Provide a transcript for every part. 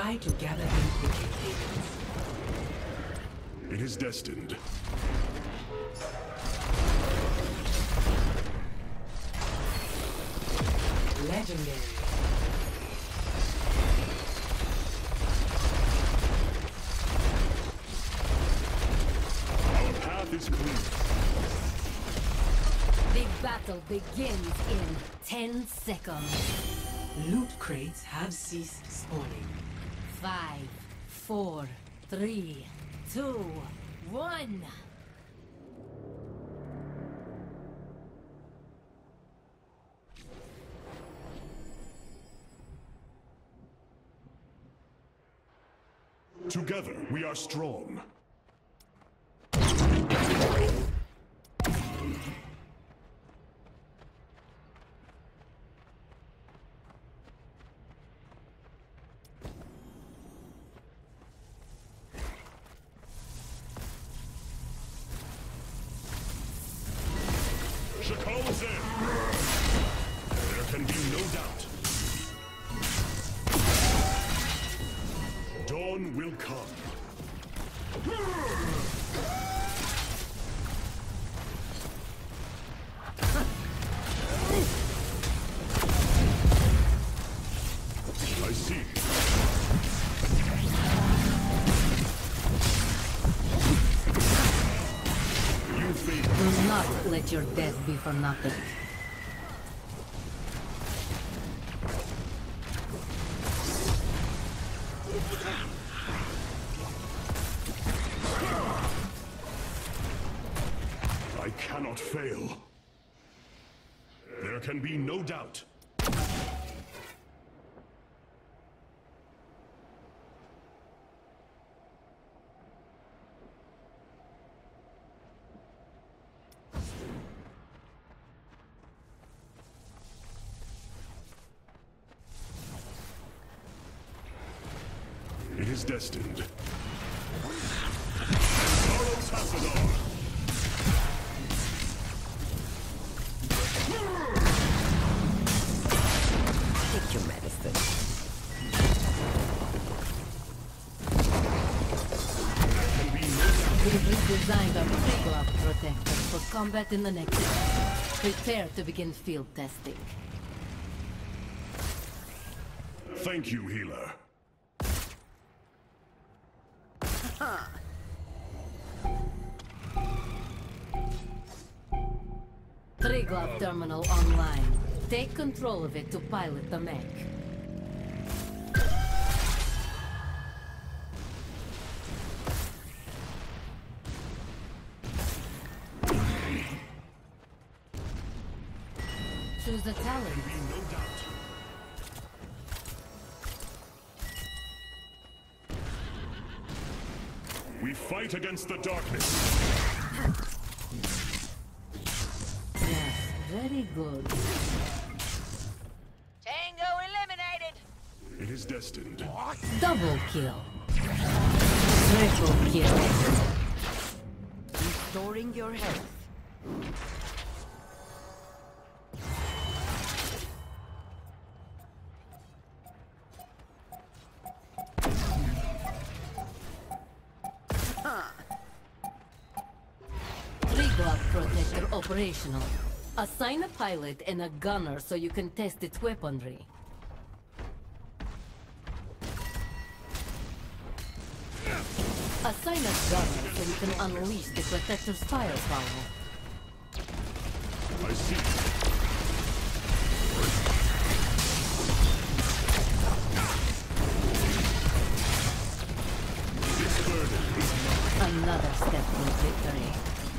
Try to gather in wicked pagans. It is destined. Legendary. Our path is clear. The battle begins in 10 seconds. Loot crates have ceased spawning. 5, 4, 3, 2, 1. Together, we are strong. Shakal is in. There can be no doubt. Dawn will come. I see. You favor. Do not let your death be for nothing. I cannot fail. There can be no doubt. It is destined. Sorrow's Hassadar! Take your medicine. We've redesigned our pre-glove protector for combat in the Nexus. Prepare to begin field testing. Thank you, healer. Three-glove terminal online. Take control of it to pilot the mech. Choose a talent. No doubt. We fight against the darkness. Yes, very good. Tango eliminated! It is destined. Double kill. Triple kill. Restoring your health. Three-glove protector operational. Assign a pilot and a gunner so you can test its weaponry. Assign a gunner so you can unleash the protector's firepower. I see. This burden is mine. Another step to victory.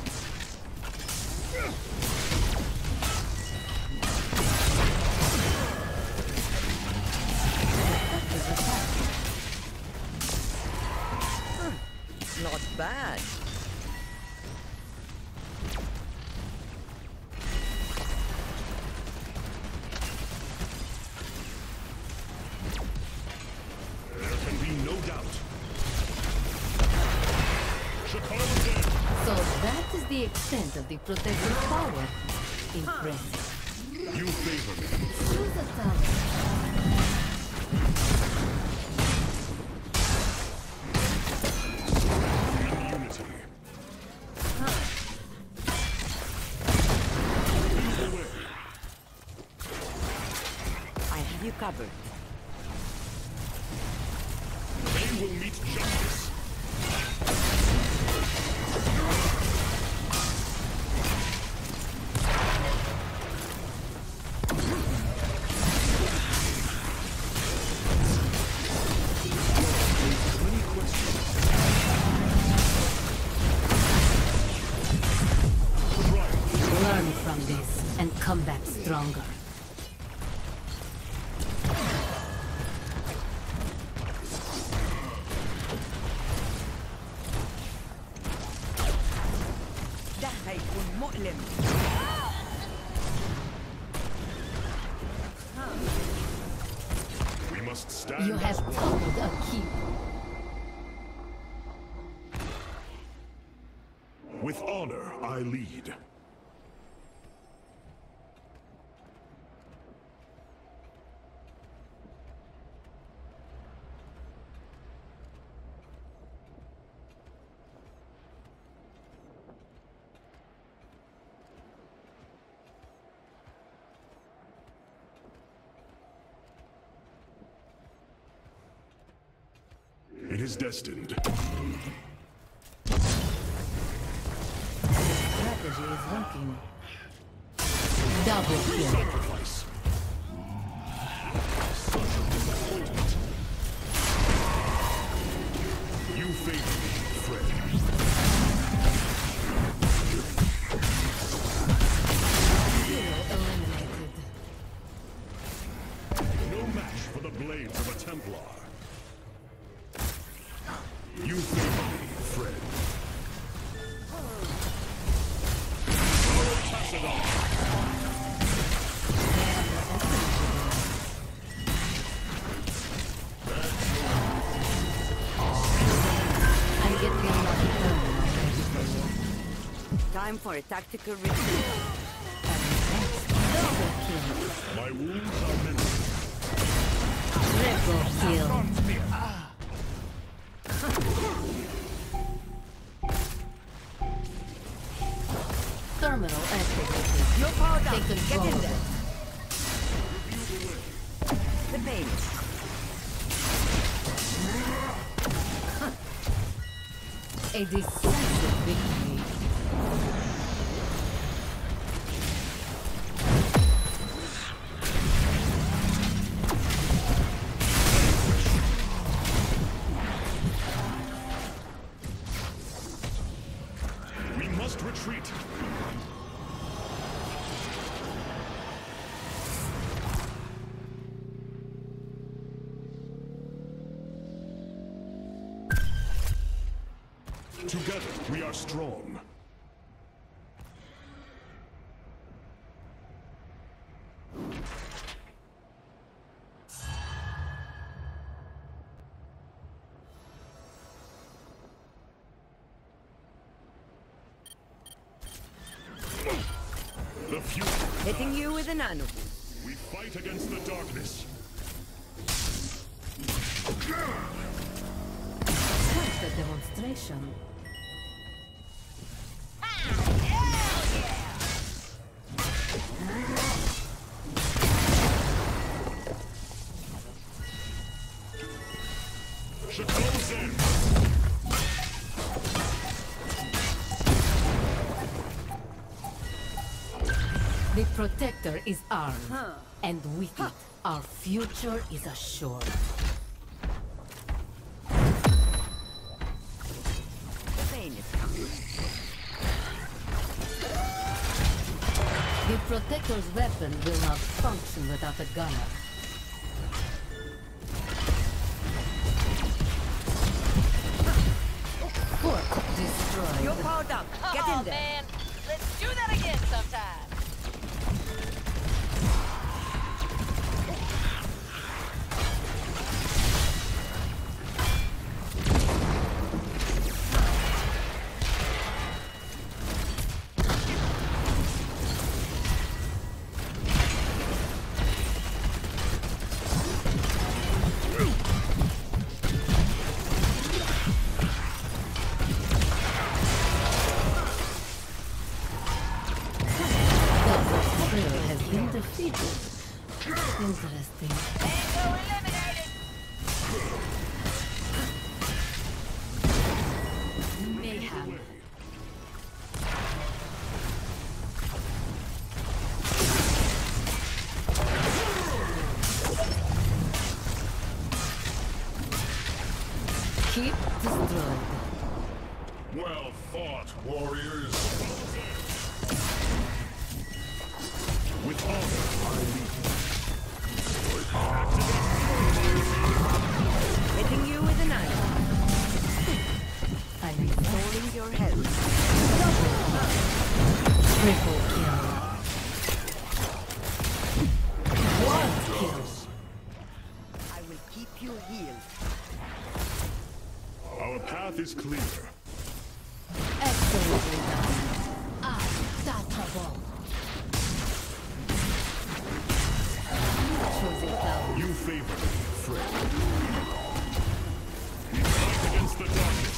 Not bad. There can be no doubt. Shakal is in. So that is the extent of the protector's power. Impressive. You favor me. Choose a talent. covered. They will meet justice. Learn from this and come back stronger. ده هيكون مؤلم. We must stand You have as one. toppled a keep. With honor, I lead. It is destined. Strategy is working. Double kill. Sacrifice. Such a disappointment. You favor me, friend. Hero eliminated. No match for the blades of a Templar. You favor me, friend. I'm getting another terminal ready for you. Time for a tactical retreat. Double kill. My wounds are mended. Triple kill. Terminal activated. You're powered up. Take Get control. in there. The pain is A decisive victory. We must retreat. Together, we are strong. The future. hitting you with an anu. We fight against the darkness. Quite a demonstration. Shakol's in. The Protector is armed, and with it, our future is assured. The pain is coming. The Protector's weapon will not function without a gunner. Fort destroyed. You're powered up. Get in there. Man, let's do that again sometime. Mayhem. Keep destroyed. Well fought, warriors. With honor, I lead. Hitting you with an iron. I'm Restoring your health. triple kill. One kill. I will keep you healed. Our path is clear. Excellently done. Unstoppable. Choosing cloud. You favor me, friend. We fight against the darkness.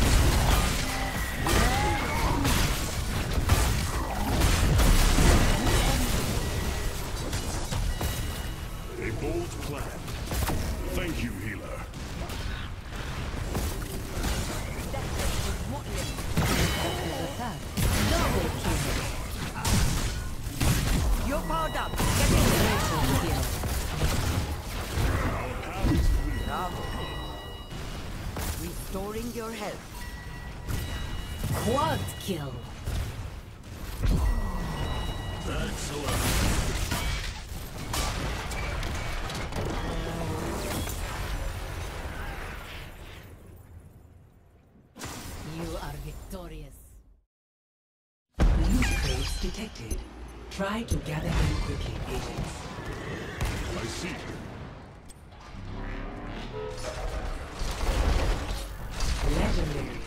A bold plan. Thank you, healer. Attack. Double kill. You're powered up. Get in there. Triple kill. Our path is clear. Bravo. Restoring your health. Quad kill. Excellent. You are victorious. Loot crates detected. Try to gather them quickly, agents. I see. Legendary.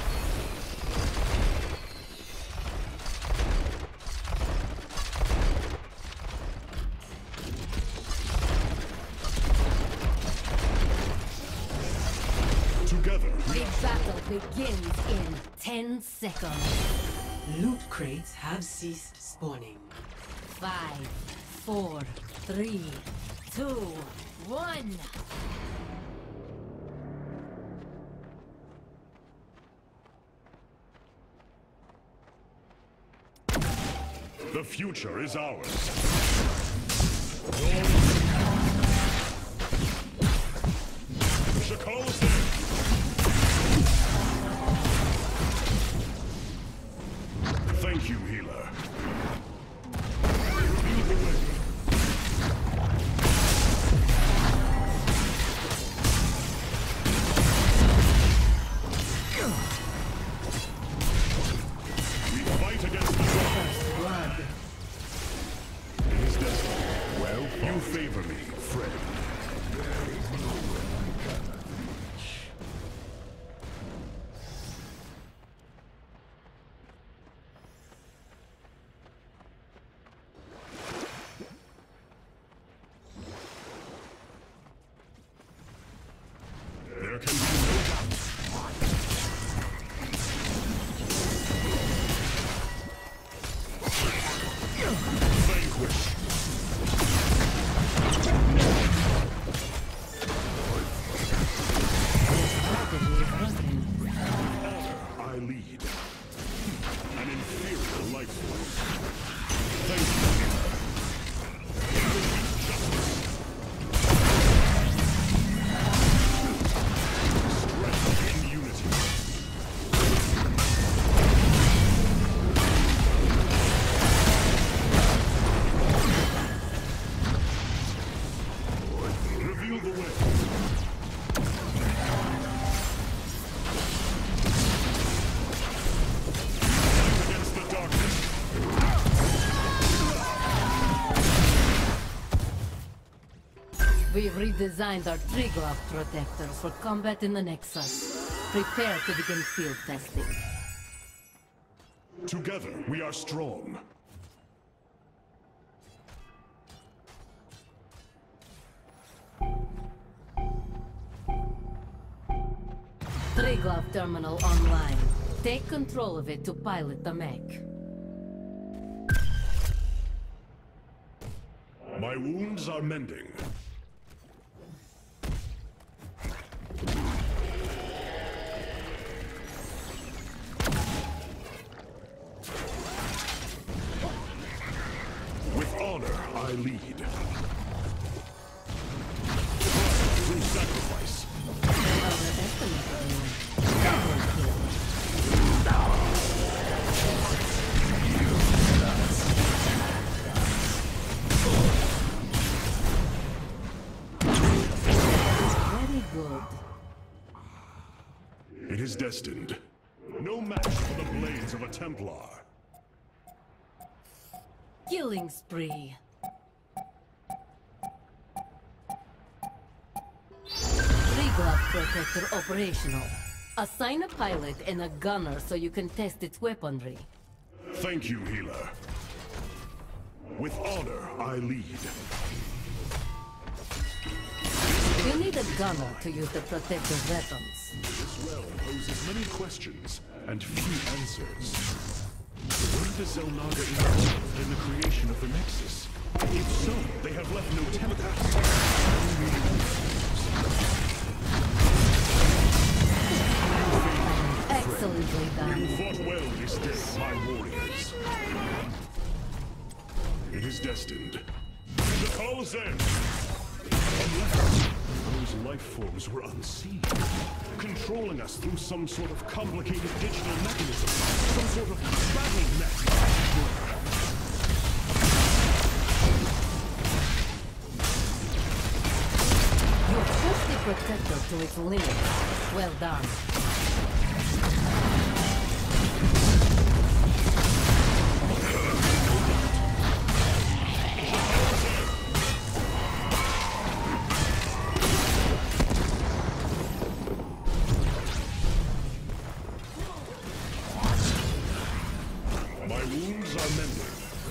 Together, The battle begins in 10 seconds. Loot crates have ceased spawning. 5, 4, 3, 2, 1. the future is ours. Shakal's in. Thank you, healer. Lead the way. We fight against the dark. Blood. Is that well? You favor me, friend. There can be no doubt. Vanquish. I lead. An inferior life force. Thank you. Justice. Strength in unity. Reveal the way. Fight against the darkness. We've redesigned our tree-glove protectors for combat in the Nexus. Prepare to begin field testing. Together, we are strong. Tree-glove terminal online. Take control of it to pilot the mech. My wounds are mending. is destined. No match for the blades of a Templar. Killing spree. Three-glove protector operational. Assign a pilot and a gunner so you can test its weaponry. Thank you, healer. With honor, I lead. You need a gunner to use the protector's weapons. This realm poses many questions and few answers. Where does Zelnaga involved in the creation of the Nexus? If so, they have left no template. Excellently done. You fought well this day, my warriors. It is destined. The call's end. Unless those life forms were unseen, controlling us through some sort of complicated digital mechanism, some sort of battle net. You pushed the protector to its limits. Well done. My wounds are mended.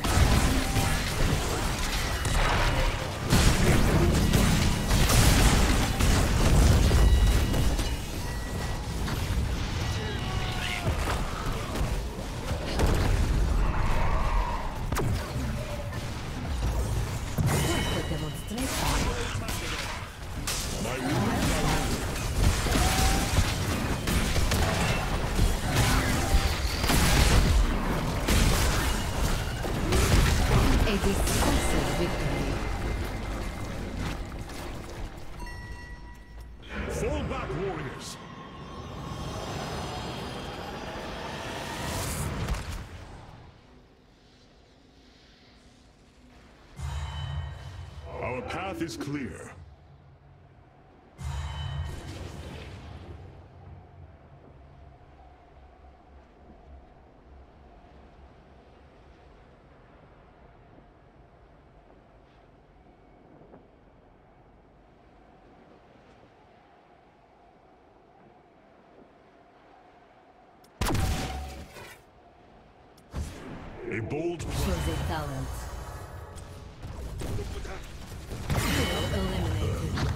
Fall back, warriors! Our path is clear. A bold Shows a talent. Hero eliminated.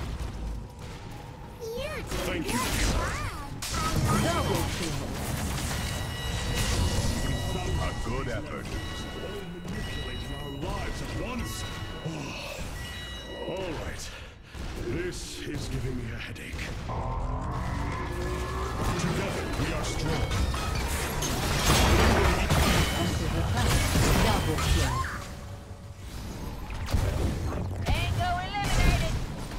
thank you. Double kill. A good effort. Manipulating our lives at once. All right. This is giving me a headache. Together we are strong. Double kill. Tango eliminated.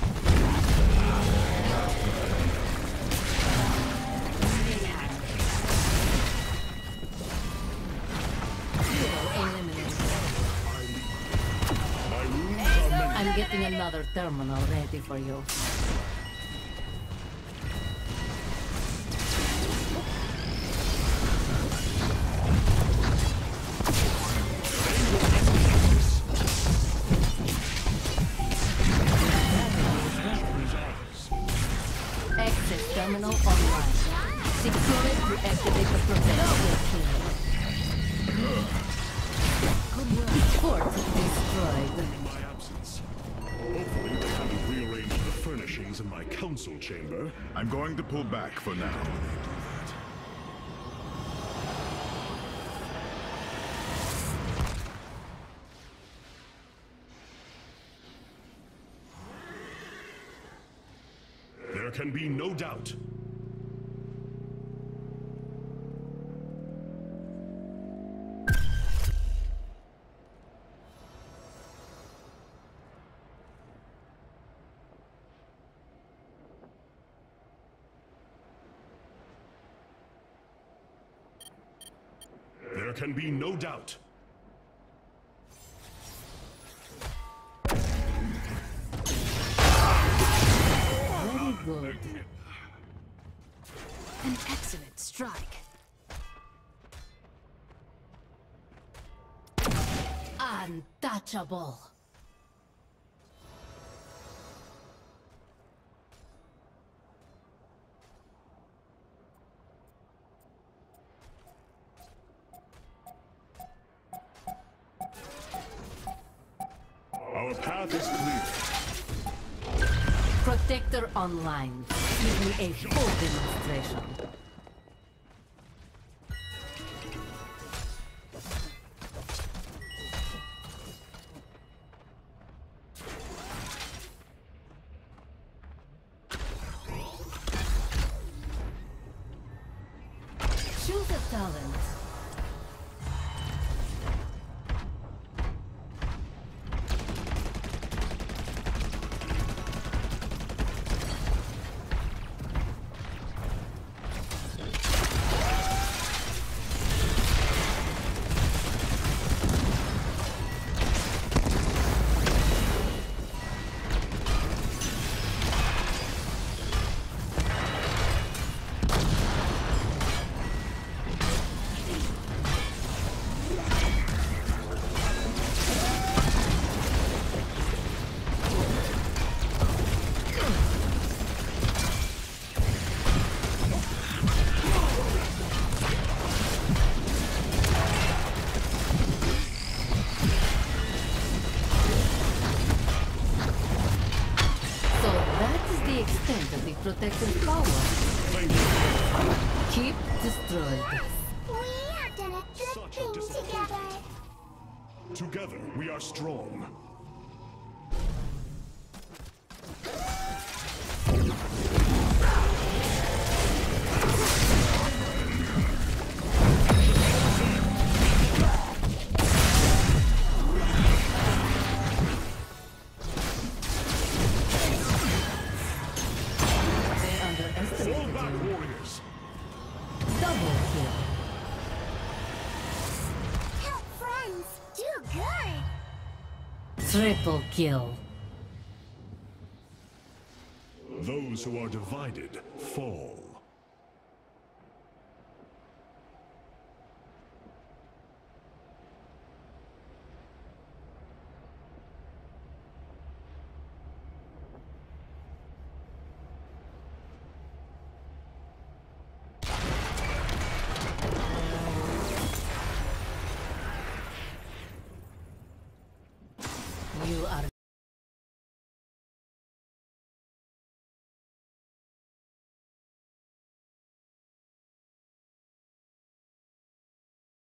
Hero eliminated. My wounds are many. I'm getting another terminal ready for you. Exit terminal online. Secure it to activate the protector. Port destroyed. In my absence. Hopefully they haven't rearranged the furnishings in my council chamber. I'm going to pull back for now. There can be no doubt. There can be no doubt. Very good. An strike. Untouchable. Our path is clear. Protector online. Give me a full demonstration. Choose a talent. Protective power. Thank you. Keep destroyed. We have done a good Such a thing disappointment. together. Together, we are strong. Fall back, warriors! Double kill. Help friends do good. Triple kill. Those who are divided fall.